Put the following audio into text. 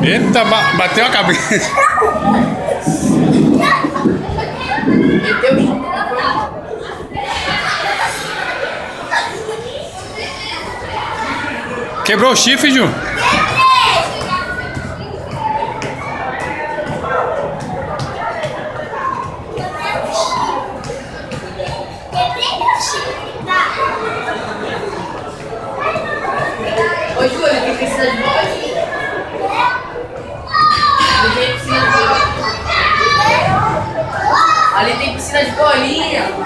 Eita, bateu a cabeça. Quebrou o chifre, Ju? Ô, Ju, ele tem piscina de bolinha. Ali tem piscina de bolinha.